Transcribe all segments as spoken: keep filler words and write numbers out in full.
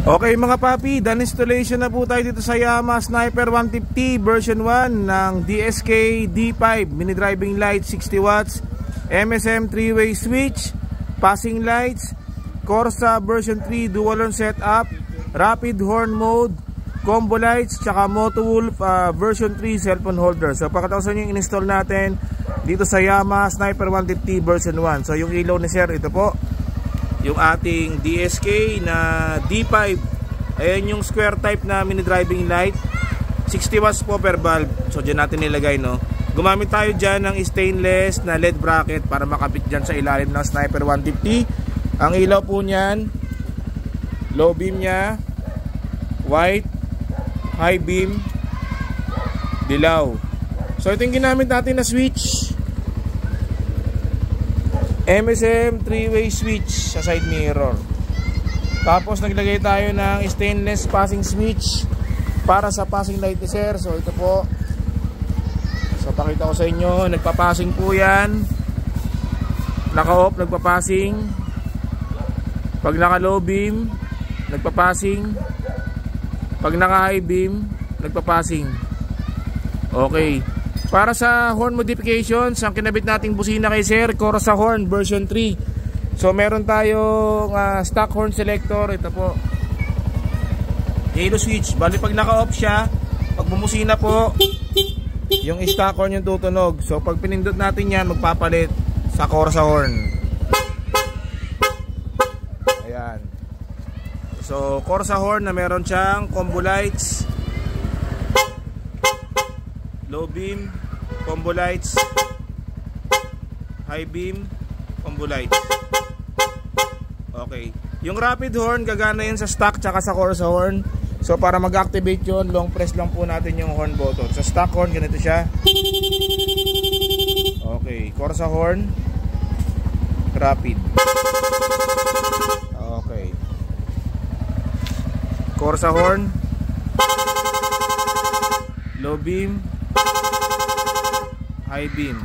Okay mga papi, done installation na po tayo dito sa Yamaha Sniper one fifty version one ng D S K D five mini driving light sixty watts, M S M three way switch, passing lights, Corsa version three dual horn setup, rapid horn mode, combo lights, tsaka Motowolf uh, version three cellphone holder. So pagkatapos yung in-install natin dito sa Yamaha Sniper one fifty version one. So yung ilaw ni sir, ito po yung ating D S K na D five. Ayan yung square type na mini driving light, sixty watts po per bulb. So dyan natin nilagay, no. Gumamit tayo dyan ng stainless na L E D bracket para makapit dyan sa ilalim ng Sniper one fifty. Ang ilaw po nyan, low beam nya white, high beam dilaw. So ito yung ginamit natin na switch, M S M three way switch sa side mirror. Tapos naglagay tayo ng stainless passing switch para sa passing light ni sir. So ito po, so pakita ko sa inyo, nagpapassing po yan. Naka-off, nagpapassing. Pag naka-low beam, nagpapassing. Pag naka-high beam, nagpapassing. Okay. Para sa horn modifications, ang kinabit nating busina kay sir, Corsa horn version three. So meron tayong uh, stock horn selector. Ito po, halo switch. Bali pag naka-off siya, pag bumusina po, yung stock horn yung tutunog. So pag pinindot natin yan, magpapalit sa Corsa horn. Ayan. So Corsa horn na meron siyang combo lights, low beam, combo lights, high beam, combo lights. Okay. Yung rapid horn, gagana yun sa stock tsaka sa Corsa horn. So para mag-activate yun, long press lang po natin yung horn button. Sa stock horn, ganito siya. Okay. Corsa horn, rapid. Okay. Corsa horn, low beam, high beam.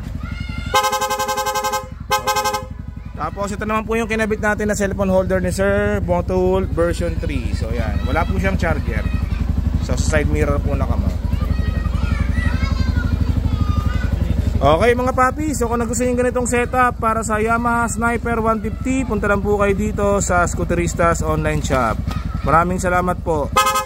Okay. Tapos ito naman po yung kinabit natin na cellphone holder ni sir, Motowolf version three. So yan, wala po siyang charger. So sa side mirror po nakamount. Okay mga papi, so kung nagustuhan yung ganitong setup para sa Yamaha Sniper one fifty, punta lang po kayo dito sa Scooteristas online shop. Maraming salamat po.